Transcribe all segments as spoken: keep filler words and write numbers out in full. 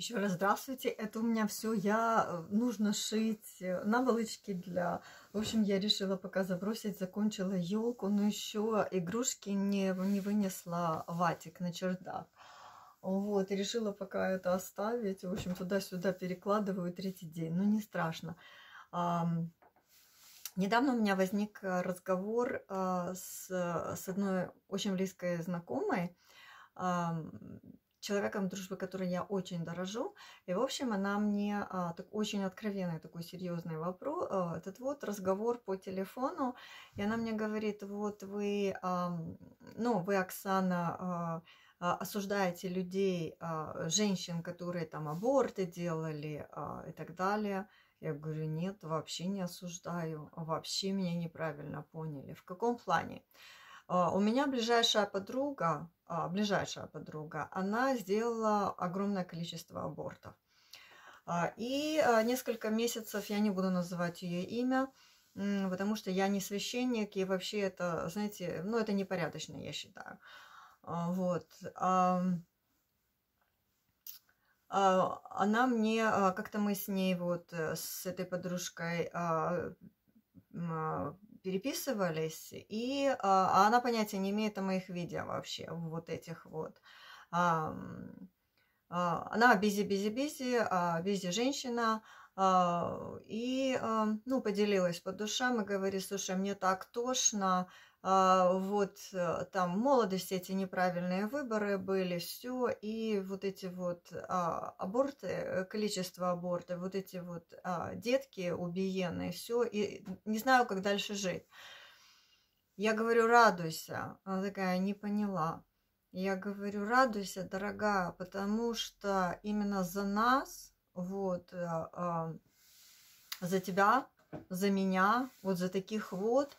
Еще раз здравствуйте. Это у меня все. Я нужно шить наволочки для... В общем, я решила пока забросить, закончила елку, но еще игрушки не, не вынесла ватик на чердак. Вот, и решила пока это оставить. В общем, туда-сюда перекладываю третий день. Но не страшно. А, недавно у меня возник разговор а, с, с одной очень близкой знакомой, а, человеком, дружбы которой я очень дорожу. И, в общем, она мне а, так, очень откровенный, такой серьезный вопрос, а, этот вот разговор по телефону. И она мне говорит, вот вы, а, ну, вы, Оксана, а, а, осуждаете людей, а, женщин, которые там аборты делали а, и так далее. Я говорю, нет, вообще не осуждаю, вообще меня неправильно поняли. В каком плане? У меня ближайшая подруга, ближайшая подруга, она сделала огромное количество абортов. И несколько месяцев, я не буду называть ее имя, потому что я не священник, и вообще это, знаете, ну это непорядочно, я считаю. Вот. Она мне, как-то мы с ней, вот с этой подружкой переписывались, и а, она понятия не имеет о моих видео вообще, вот этих вот. А, а, она бизи-бизи-бизи, бизи женщина, а, и, а, ну, поделилась по душам и говорит, слушай, мне так тошно, а, вот там в молодости эти неправильные выборы были, все, и вот эти вот а, аборты, количество абортов, вот эти вот а, детки убиенные, все, и не знаю, как дальше жить. Я говорю, радуйся. Она такая, не поняла. Я говорю, радуйся, дорогая, потому что именно за нас, вот, а, а, за тебя, за меня, вот за таких вот,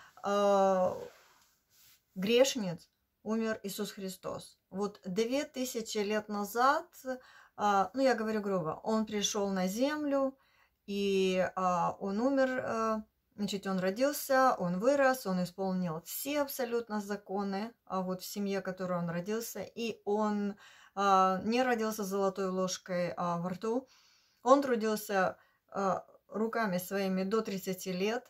грешниц умер Иисус Христос. Вот две тысячи лет назад, ну я говорю грубо, он пришел на землю, и он умер, значит, он родился, он вырос, он исполнил все абсолютно законы вот в семье, в которой он родился, и он не родился с золотой ложкой во рту, он трудился руками своими до тридцати лет,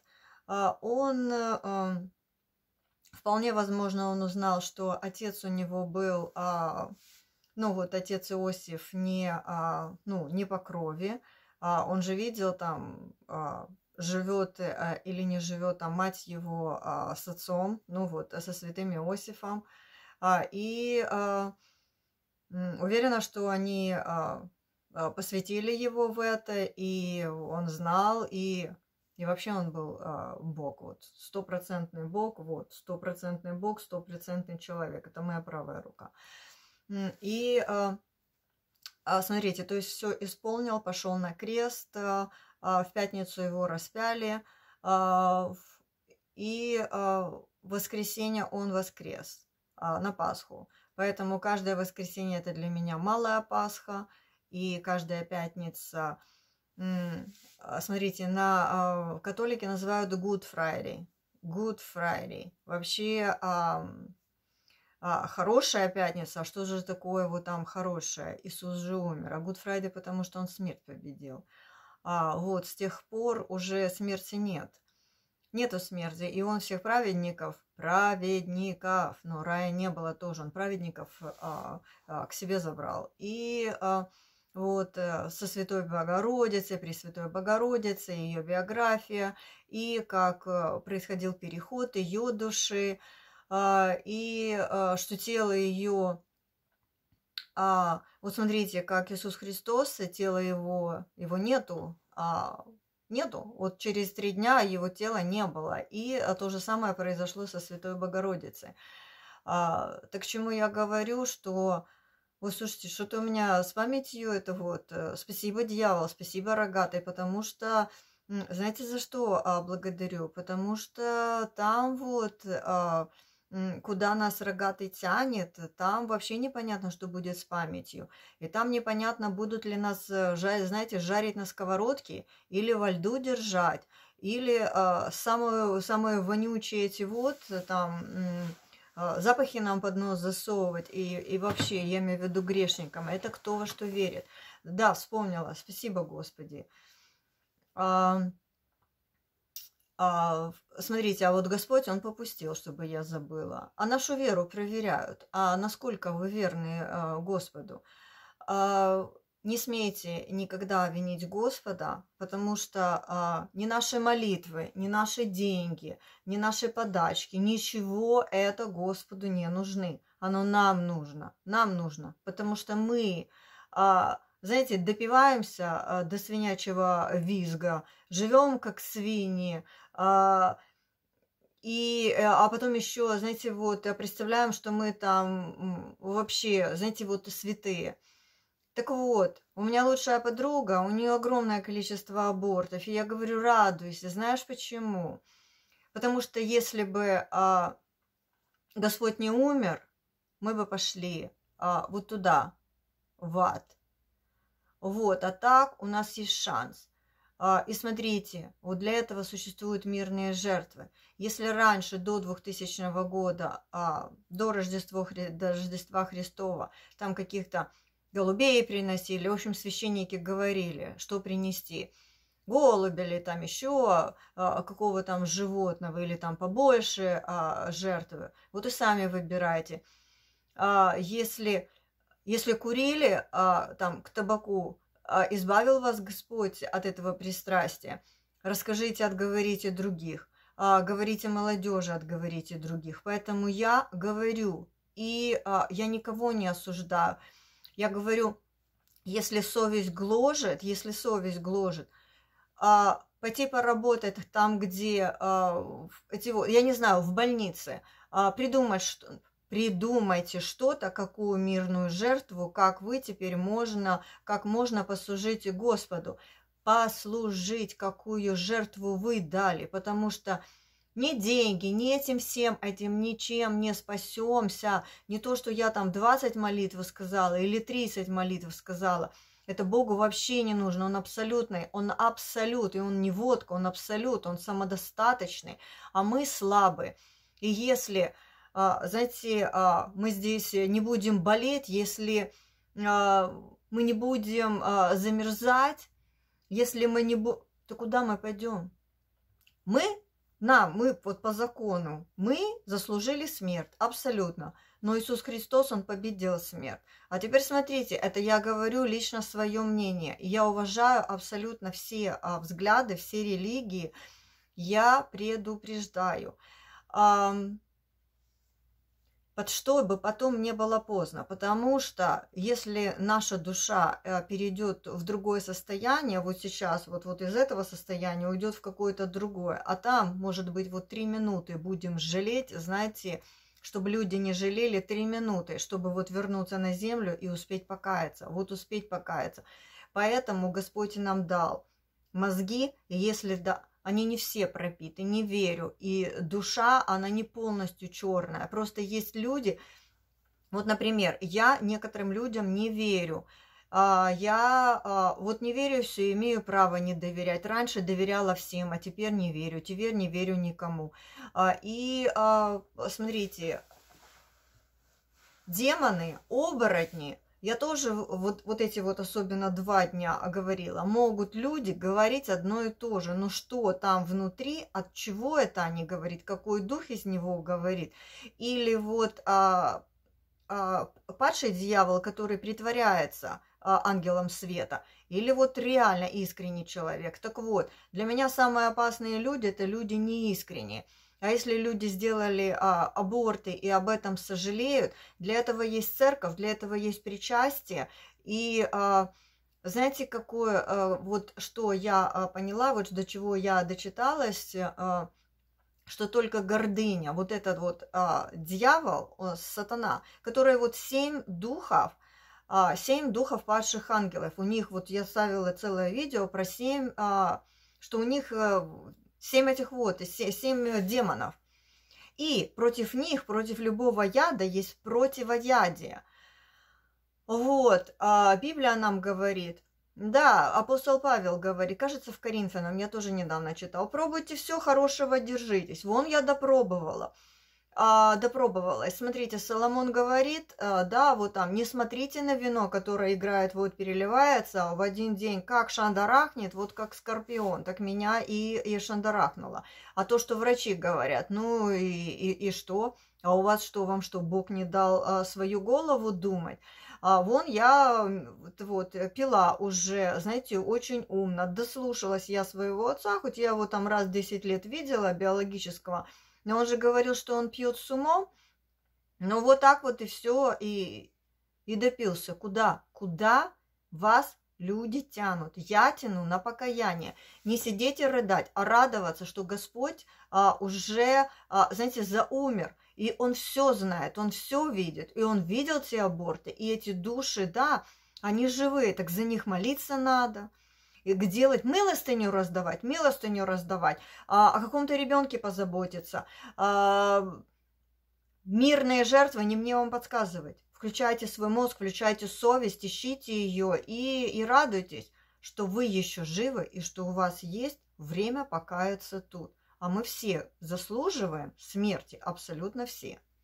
он... Вполне возможно, он узнал, что отец у него был, а, ну вот отец Иосиф не, а, ну, не по крови. А, он же видел там, а, живет а, или не живет там мать его а, с отцом, ну вот, со святым Иосифом. А, и а, уверена, что они а, посвятили его в это, и он знал, и... И вообще он был а, Бог, вот, стопроцентный Бог, вот, стопроцентный Бог, стопроцентный человек. Это моя правая рука. И а, а, смотрите, то есть все исполнил, пошел на крест, а, а, в пятницу его распяли, а, и а, в воскресенье он воскрес а, на Пасху. Поэтому каждое воскресенье это для меня малая Пасха, и каждая пятница... Смотрите, на католики называют Good Friday. Good Friday. Вообще а, а, хорошая пятница. А что же такое вот там хорошее? Иисус же умер. А Good Friday, потому что он смерть победил. А, вот с тех пор уже смерти нет. Нету смерти. И он всех праведников, праведников, но рая не было тоже, он праведников а, а, к себе забрал. И... А, вот, со Святой Богородицей, Пресвятой Богородицы, ее биография, и как происходил переход ее души, и что тело ее... Вот смотрите, как Иисус Христос, тело его, его нету, нету. Вот через три дня его тела не было. И то же самое произошло со Святой Богородицей. Так к чему я говорю, что... Ой, слушайте, что-то у меня с памятью, это вот, спасибо, дьявол, спасибо, рогатый, потому что, знаете, за что а, благодарю? Потому что там вот, а, куда нас рогатый тянет, там вообще непонятно, что будет с памятью. И там непонятно, будут ли нас, знаете, жарить на сковородке или во льду держать, или а, самые, самые вонючие эти вот, там... запахи нам под нос засовывать, и, и вообще, я имею в виду грешникам, это кто во что верит. Да, вспомнила, спасибо, Господи. А, а, смотрите, а вот Господь, Он попустил, чтобы я забыла. А нашу веру проверяют. А насколько вы верны а, Господу? А, не смейте никогда винить Господа, потому что а, ни наши молитвы, ни наши деньги, ни наши подачки, ничего это Господу не нужны. Оно нам нужно, нам нужно, потому что мы, а, знаете, допиваемся а, до свинячьего визга, живем как свиньи, а, и, а потом еще, знаете, вот представляем, что мы там вообще, знаете, вот святые. Так вот, у меня лучшая подруга, у нее огромное количество абортов, и я говорю, радуйся, знаешь почему? Потому что если бы а, Господь не умер, мы бы пошли а, вот туда, в ад. Вот, а так у нас есть шанс. А, и смотрите, вот для этого существуют мирные жертвы. Если раньше, до двухтысячного года, а, до Рождества, до Рождества Христова, там каких-то голубей приносили, в общем, священники говорили, что принести. Голубя или там еще а, какого там животного, или там побольше а, жертвы. Вот и сами выбирайте. А, если, если курили а, там к табаку, а, избавил вас Господь от этого пристрастия, расскажите, отговорите других. А, говорите молодежи, отговорите других. Поэтому я говорю, и а, я никого не осуждаю. Я говорю, если совесть гложет, если совесть гложет, а, пойти поработать там, где, а, эти, я не знаю, в больнице, а, придумать, что, придумайте что-то, какую мирную жертву, как вы теперь можно, как можно послужить Господу, послужить, какую жертву вы дали, потому что ни деньги, ни этим всем, этим ничем не спасемся. Не то, что я там двадцать молитв сказала или тридцать молитв сказала. Это Богу вообще не нужно. Он абсолютный, он абсолют. И он не водка, он абсолют, он самодостаточный. А мы слабы. И если, знаете, мы здесь не будем болеть, если мы не будем замерзать, если мы не будем, то куда мы пойдем? Мы Нам, мы вот по закону, мы заслужили смерть, абсолютно. Но Иисус Христос, Он победил смерть. А теперь смотрите, это я говорю лично свое мнение. Я уважаю абсолютно все а, взгляды, все религии. Я предупреждаю. А, под чтобы потом не было поздно. Потому что если наша душа перейдет в другое состояние, вот сейчас, вот, вот из этого состояния уйдет в какое-то другое, а там, может быть, вот три минуты будем жалеть, знаете, чтобы люди не жалели три минуты, чтобы вот вернуться на землю и успеть покаяться, вот успеть покаяться. Поэтому Господь нам дал мозги, и если да, они не все пропиты, не верю. И душа, она не полностью черная. Просто есть люди, вот, например, я некоторым людям не верю. Я вот не верю, все, имею право не доверять. Раньше доверяла всем, а теперь не верю. Теперь не верю никому. И смотрите, демоны, оборотни, я тоже вот, вот эти вот особенно два дня говорила, могут люди говорить одно и то же. Но что там внутри, от чего это они говорят, какой дух из него говорит. Или вот а, а, падший дьявол, который притворяется а, ангелом света. Или вот реально искренний человек. Так вот, для меня самые опасные люди – это люди неискренние. А если люди сделали а, аборты и об этом сожалеют, для этого есть церковь, для этого есть причастие. И а, знаете, какое, а, вот что я а, поняла, вот до чего я дочиталась, а, что только гордыня, вот этот вот а, дьявол, а, сатана, который вот семь духов, а, семь духов падших ангелов, у них, вот я ставила целое видео про семь, а, что у них... А, Семь этих вот, семь демонов. И против них, против любого яда есть противоядие. Вот, а Библия нам говорит, да, апостол Павел говорит, кажется, в Коринфянам, я тоже недавно читал, пробуйте все, хорошего держитесь. Вон я допробовала. а, допробовалась. Смотрите, Соломон говорит, а, да, вот там, не смотрите на вино, которое играет, вот переливается в один день, как шандарахнет, вот как скорпион, так меня и, и шандарахнуло. А то, что врачи говорят, ну и, и, и что? А у вас что, вам что, Бог не дал а, свою голову думать? А вон я вот, вот пила уже, знаете, очень умно, дослушалась я своего отца, хоть я его там раз в десять лет видела, биологического, но он же говорил, что он пьет с умом. Ну вот так вот и все, и, и допился. Куда? Куда вас люди тянут? Я тяну на покаяние. Не сидеть и рыдать, а радоваться, что Господь а, уже, а, знаете, заумер. И Он все знает, Он все видит. И Он видел те аборты. И эти души, да, они живые, так за них молиться надо. И делать, милостыню раздавать, милостыню раздавать, а, о каком-то ребенке позаботиться. А, мирные жертвы, не мне вам подсказывать. Включайте свой мозг, включайте совесть, ищите ее и, и радуйтесь, что вы еще живы и что у вас есть время покаяться тут. А мы все заслуживаем смерти, абсолютно все.